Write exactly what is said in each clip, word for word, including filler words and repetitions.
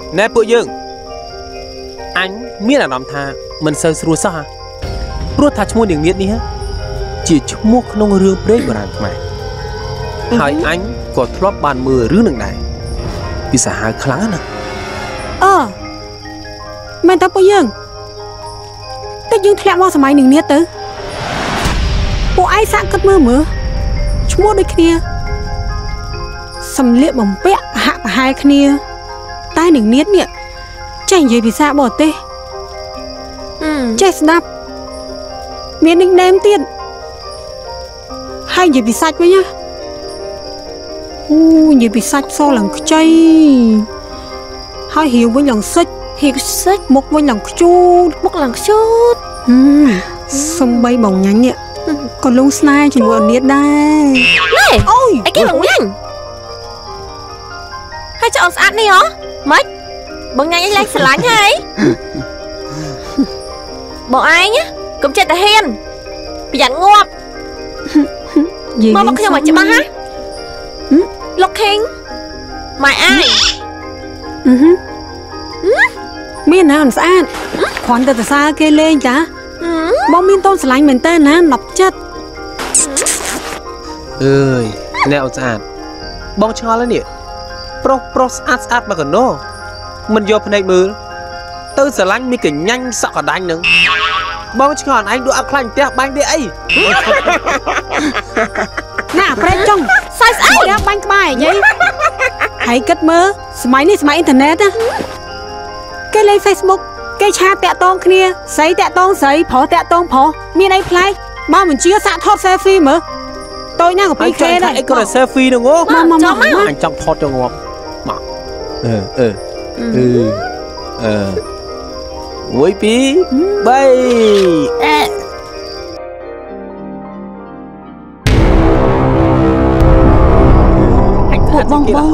nè bụi dương anh biết là làm tha mình sơ sửa sao hả rốt thà mua đường miết đi ha chỉ mua nông rương break của đàn mày hai anh có thọp bàn mưa rương đằng này vì sao hai kháng nè ờ mày tao bụi dương tao dương thẹn vào sớm đường miết tới bộ ai sáng cất mưa mưa mua đôi kia sầm liệp bằng bẹ hạ cả hai kia tai đừng niết nè chảnh gì vì sao bỏ tê chết đáp miễn định đem tiền hai gì bị sạch với nhá u gì bị sạch so lần chay hai hiểu với lần sách hiểu sách một với lần chút một lần chút sông bay bồng nhánh nhẹ còn lông snai chỉ vừa niết đây này ôi cái bồng nhanh hay cho ông ăn đi hả mấy bồng nhanh lên sờ lánh hay bọn ai nhá cũng chết tại hiền bị dặn ngộp mà mà không phải chị ba ha locking mày ai miền nào sao ăn khoản từ từ xa kê lên chả bóng miên tôn sờ lánh mình tên nè nọc chất ơi nèo sàn bong cho lên nè pro pro sát sát mà còn nó mình vô phần này mưa tư sờ lánh mi kỉnh nhanh sợ cả đánh nữa bong cho còn anh đũa khanh tép bánh đi ấy nè phải trong sai sai tép bánh bài vậy hãy cất mơ máy này máy internet á cái lên Facebook cái cha tẹt tông kia giấy tẹt tông giấy phó tẹt tông phó miền ấy play ba mình chưa sạn thoát selfie mà tôi nha của pi kê đây anh có là selfie đâu ngô mà mà mà anh trong thoát cho ngọc mà ờ ờ ừ ờ với pi bay một bong bong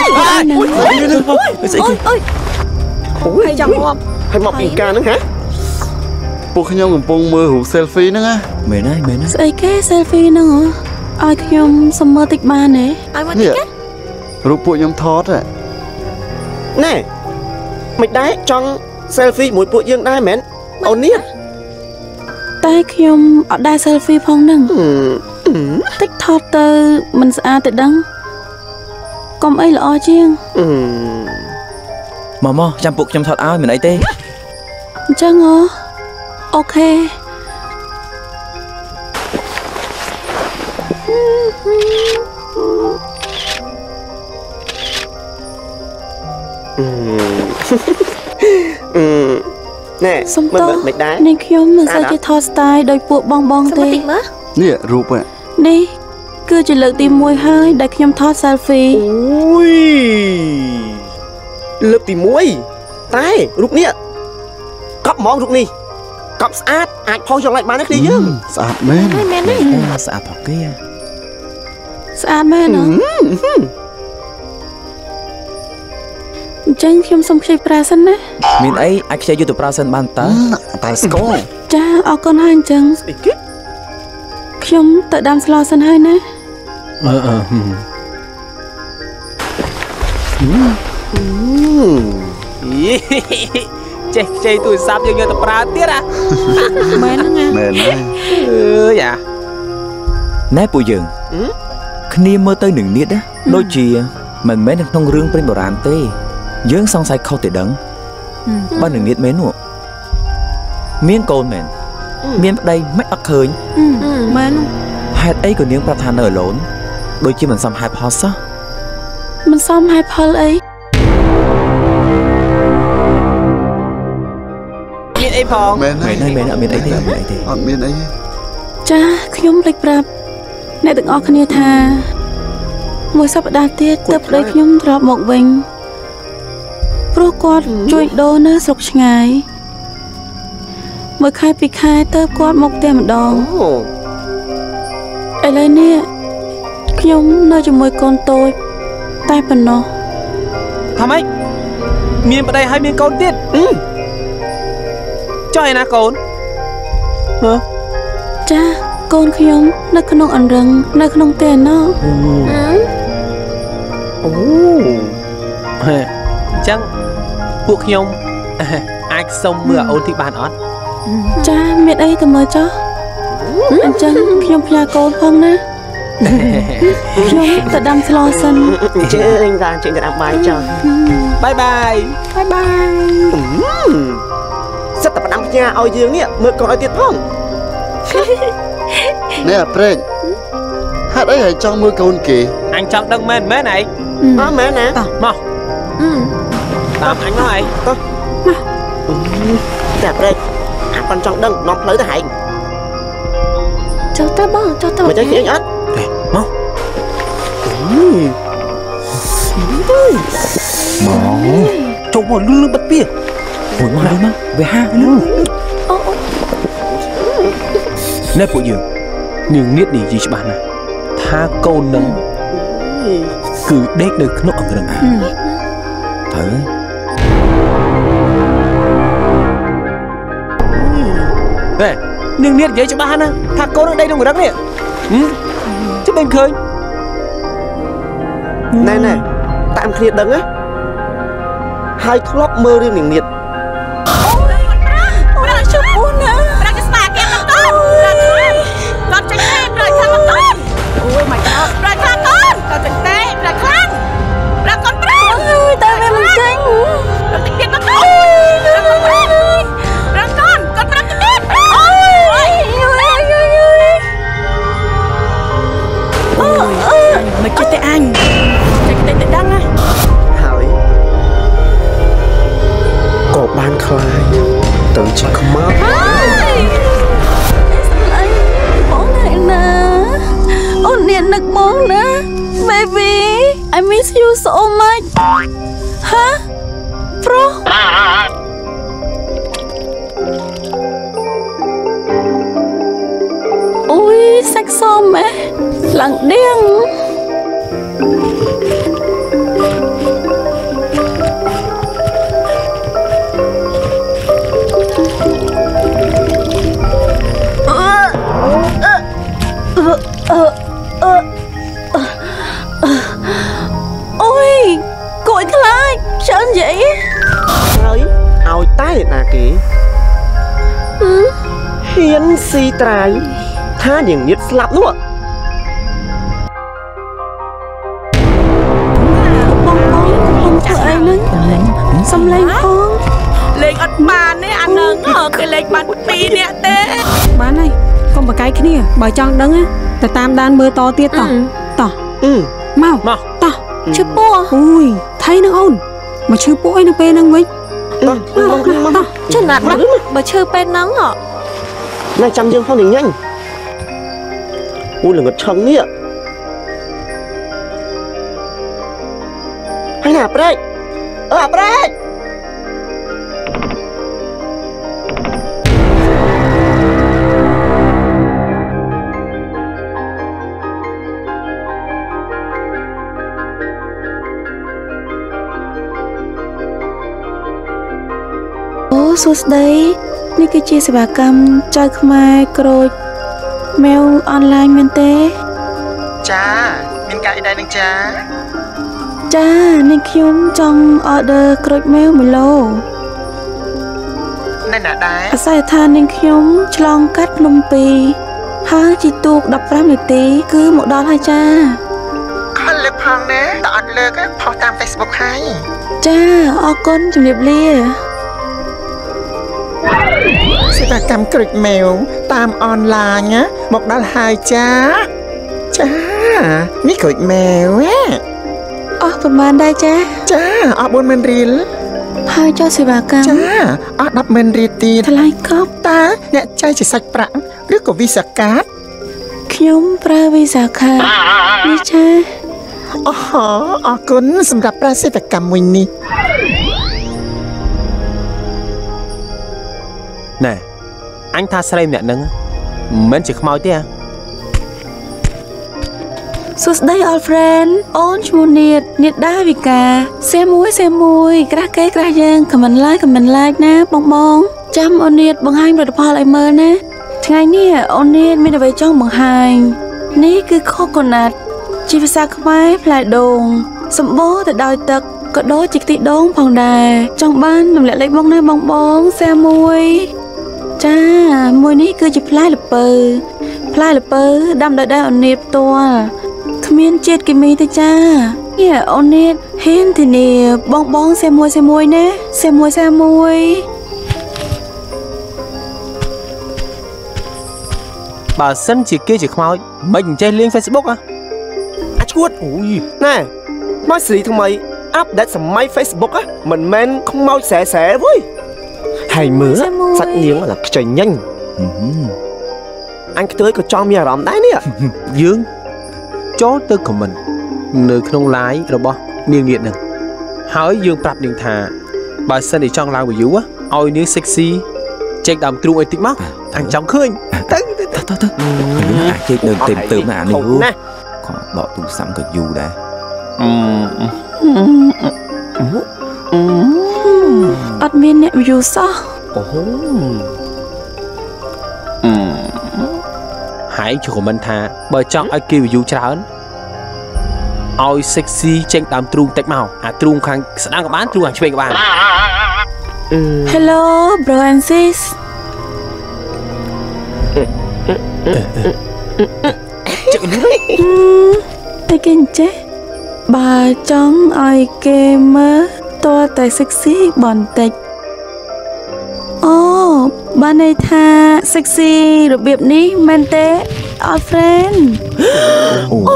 ôi ôi ôi chẳng ngọc hay mọc biển ca nữa hả bộ khơi nhom bông mưa hụt selfie nữa á mày nói mày nói ấy cái selfie nữa ai nhom summer tịch ba nè ai muốn tịch á rụp bộ nhom thót à nè mày đái trong selfie mũi bộ dương đái mến ôn niết tai nhom ở đai selfie phong nâng tích thót từ mình sẽ tự đăng còn ấy là o chiêng mò mò chăm buộc chăm thọt áo mình ấy tê chăng ngô ok nè xong mình to mày đái nên khi mình sẽ cái thọt style đôi buộc bong bong tê nè rụp à đi cứ chỉ lực tìm môi hơi để khi thọt selfie ui lớp tìm muối tay rụp nè cặp món rụp nè cặp sát ai phong cho lại bán đi chứ sạch men men đấy sạch thật kia sạch men nữa chân khi xong chơi present đấy mình ấy anh chơi youtube present ban ta ta sco cha ở con hai chân khi tự đam slow sân hơi nè ờ ờ chơi chơi tụi sắp vô tập ra tiết à mến đó nghe mến đấy ừ dạ nè bùi dường khi mơ tới nửa niết á đôi chị mình mấy nông rương bên bờ rạn tê dưỡng xong say khâu từ đấng ba nửa niết mến nụ miếng côn mền miếng đây mấy ác khơi mến hạt ấy của niếng than ở lốn đôi chị mình xong hai pos á mình xong hai pol ấy miếng ấy phong men mày nói mày nói miếng ấy thế miếng ấy thế ở miền ấy cha khi nhóm lịch rạp nè từng ở khăn tha mùi sắp đạt tiết tập đấy khi nhóm drop một bình pro quad chui đô nơ sọc ngày mùi khai bị khai tập quad một tem đòn ấy lấy nè khi nhóm nơi cho mùi con tôi tay phần nó thầm ấy miếng ở đây hai miếng con tiết cho ai na con hả cha con khi nhóm nơi khăn ông ăn rừng nơi khăn ông tiền nó chẳng ពួកខ្ញុំអាចសុំមើលអូនទីបានអត់ចាមានអីទៅមើលចុះអញ្ចឹងខ្ញុំផ្ញើកូនផងណាខ្ញុំទៅដាំស្លសិនជើញតាជើញទៅដាំបាយចុះបាយបាយបាយបាយសិតតែផ្ដាំផ្ញើឲ្យយើងនេះមើលកូនឲ្យទៀតផងនេះអាព្រែកហេតុអីហើយចង់មើលកូនគេអញចង់ដឹងមែនមែនឯងអត់មែនណាមកតាមអញមកឯងតែព្រែកអាប៉ុនចង់ដឹងនាំផ្លូវទៅហែងចុះទៅបងចុះទៅមកចេះគេអត់មក ចូលមកលឺលឺបាត់ពីមួយមកលឺមកវាហាលឺណែពួកយើងនាងនាតនិយាយច្បាស់ណាស់ថាកូននឹងគឺដេកនៅក្នុងអង្រឹងអាត្រូវហើយហេនាងនាតនិយាយច្បាស់ណាស់ថាកូននឹងដេកក្នុងអង្រឹងនេះជិះមិនឃើញណែណែតាមគ្នាដឹងណាហើយធ្លាប់មើលរឿងនាងនាតប្រាក់ជុំអូនណាប្រាក់ស្មាគេមកកូនប្រាក់ខ្លាំងគាត់ចេញទេប្រាក់ខ្លាំងមកកូនអូយម៉ៃកូនប្រាក់ខ្លាំងកូនគាត់ចេញទេប្រាក់ខ្លាំងប្រាក់កូនប្រាក់អើយតែវាមិនចេញប្រាក់ទៀតមកកូនប្រាក់កូនប្រាក់កូនគាត់ប្រាក់ទៀតអូយអូយអូយអូយមិនចិត្តទេអញចេញទេទៅដឹងណាហើយក៏បានខ្លាយទៅជាខ្មោចបងណាណាអូនអ្នកនឹកបងណា baby I miss you so much ហាប្រុសអូយសាច់សមហ៎ឡើងដៀង ôi cội khai sao anh vậy ហើយឲ្យតែណាគេហ៊ានស៊ីត្រាវថានាងនាតស្លាប់នោះបងបងខ្ញុំធ្វើអីនឹងសំឡេងផងលេងអត់បានទេអានឹងគេលេងបានពីរនាក់ទេបានហើយកុំបកាយគ្នាបើចង់ដឹងទៅតាមដានមើលតទៀតតោះតោះមកមកតោះឈឺពោះអូយថៃនឹងអូនមកឈឺពោះអីនៅពេលហ្នឹងវិញតោះមកមកចំណាត់ណាស់បើឈឺពេលហ្នឹងហ៎ណែចាំយើងផងញ៉ាញ់អូល្ងឹតឆឹងនេះហើយណាប្រែកអើអាប្រែកអូសួស្ដីនេះគឺជាសេវាកម្មចៅខ្មែរក្រូចមែវអនឡាញមែនទេចាមានការអីដែរនឹងចាចានេះខ្ញុំចង់អឺដឺក្រូចមែវមួយឡូណែណាដែរអាស័យដ្ឋាននាងខ្ញុំឆ្លងកាត់ភ្នំពីរហើយជីទូកដប់ប្រាំនាទីគឺមកដល់ហើយចាខលលើកផងណាតើអត់លើកផុសតាម Facebook ហើយចាអរគុណជំរាបលាសេវាកម្មក្រូចមែវតាមអនឡាញណាមកដល់ហើយចាចានេះក្រូចមែវអស់ប្រហែលដែរចាចាអស់ bốn mươi រៀលហើយចុះសេវាកម្មចាអស់ 10 រៀលទៀតថ្លៃកប់តើអ្នកចែកជាសាច់ប្រាក់ឬក៏ Visa Card ខ្ញុំប្រើវីសាខានេះចាអូអរគុណសម្រាប់ប្រើសេវាកម្មមួយនេះណែអញថាស្រីម្នាក់ហ្នឹងមិនមែនជាខ្មោចទេសួស្ដី old friend អូនឈ្មោះនាតនាតដាវិកាសេមួយសេមួយក្រាស់គេក្រាស់យើង comment like comment like ណាបងបងចាំអូននាតបង្ហាញផលិតផលឲ្យមើលណាថ្ងៃនេះអូននាតមានអ្វីចង់បង្ហាញនេះគឺ coconut ជាភាសាខ្មែរផ្លែដូងសម្បូរទៅដោយទឹកក៏ដូចជាខ្ទិះដូងផងដែរចង់បានរំលែកលេខបងណាបងបងសែមួយចាមួយនេះគឺជាផ្លែល្ពៅផ្លែល្ពៅដាំដោយដៃអូននេតផ្ទាល់គ្មានជាតិគីមីទេចានេះអូននេតហ៊ានទីនេះបងបងសែមួយសែមួយណាសែមួយសែមួយបើសិនជាគេជាខ្មោចមិនចេះលេង Facebook ហ៎អាចឈួតអូយណែមកសេរីថ្មីអាប់ដេតសម័យ Facebook ហ៎មិនមែនខ្មោចស្រែស្រែវើយហើយមើលសាច់នាងlàខ្ចីញញអញខ្ទើយក៏ចង់មានអារម្មណ៍ដែរនេះយើងចូលទៅ comment នៅក្នុង live របស់នាងនាងនឹងហើយយើងប្រាប់នាងថាបើសិនជាចង់ឡើង view ឲ្យនាង sexy ចេកដើមទ្រូងអីតិចមកអញចង់ឃើញទៅទៅទៅទៅអាចចេកដើមទេមទៅណានេះណាក៏ដកទូរស័ព្ទក៏យូរដែរអត់មានអ្នក view សោះអូហើយជួយ comment ថាបើចង់ឲ្យគេ view ច្រើនឲ្យ sexy ចេញដើមទ្រូងតិចមកអាទ្រូងខាងស្ដាំក៏បានទ្រូងខាងឆ្វេងក៏បាន Hello bro and sis ចឹកលឿនតែគេអញ្ចេះបើចង់ឲ្យគេមើលតើតែ sexy បន្តិចអូបានន័យថា sexy របៀបនេះមែនទេអត់ friend អូ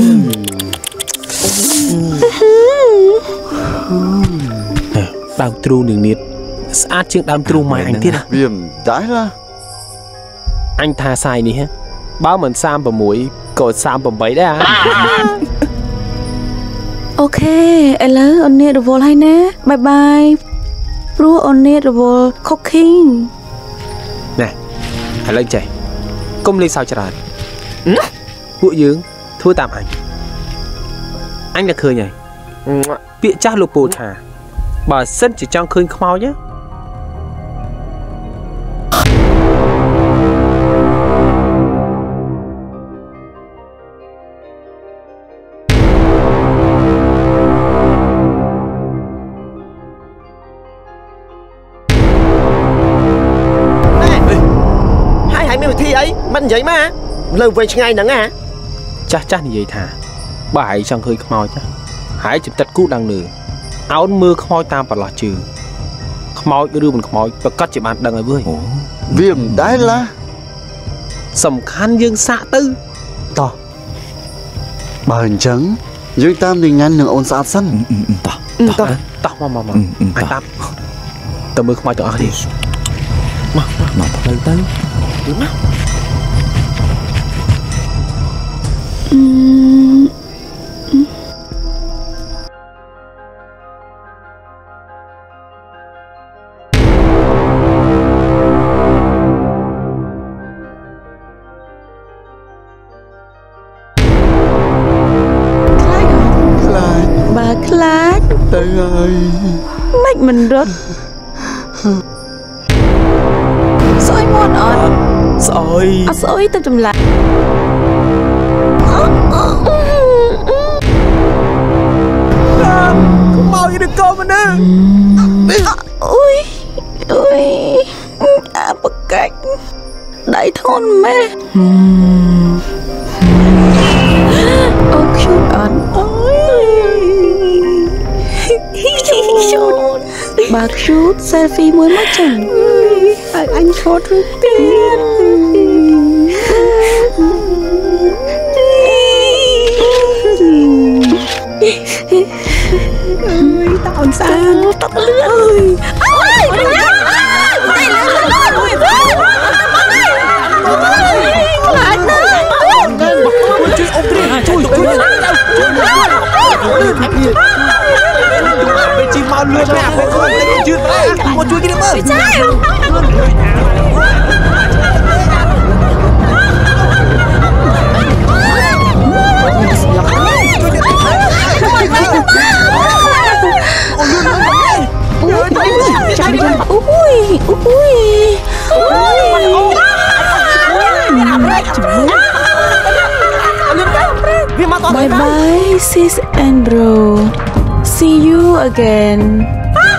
ដើមទ្រូងនាងនាតស្អាតជាងដើមទ្រូងម៉ែអញទៀតវាមិនដែរឡាអញថាសាយនេះបើមិនសាមប្រាំមួយក៏សាមប្រាំបីដែរអូខេឥឡូវអូននេះរវល់ហើយណាបាយបាយព្រោះអូននេះរវល់ cooking ណែឥឡូវចេះកុំលេងសើចច្រើនពួកយើងធ្វើតាមអញអញđãឃើញហើយពាក្យចាស់លោកពូថាបើសិនជាចង់ឃើញខ្មោចណាមិននិយាយមកលើវិញឆ្ងាយហ្នឹងហ៎ចាស់ចាស់និយាយថាបើហើយចង់ឃើញខ្មោចហើយចំតិតគូដាំងនើអោនមើលខ្មោចតាមប្រឡោះជើងខ្មោចឬមិនខ្មោចប្រកាសជាបានដឹងហើយវើយវាមិនដែរឡាសំខាន់យើងសាក់ទៅតោះបើអញ្ចឹងយើងតាមនាងញ៉ាំនឹងអូនស្អាតសិនតោះតោះតោះមកមកមកអាតាមទៅមើលខ្មោចទាំងអស់នេះមកមកផ្លូវទៅទៅមកខ្លាចទៅហើយមិនមិនរត់ស្អុយមាត់អត់ស្អុយអត់ស្អុយទៅចម្លាក់ខ្មោចឬក៏មនុស្សអូយអូយអាបកាច់ដៃធន់ម៉ែអូខូអត់អូយឈូតបើឈូត selfie មួយមកចឹងឲ្យអញឈូតរូបទៀតអើយតើអូនសានតើលឿនអើយអើយខ្លាចណាជួយអ៊ំព្រាជួយជួយไปจีมาเลือดแม่ไปคนเลยยืดไปมาช่วยกันเมื่อใช่อุ้ยอุ้ยบายบาย sis and bro See you again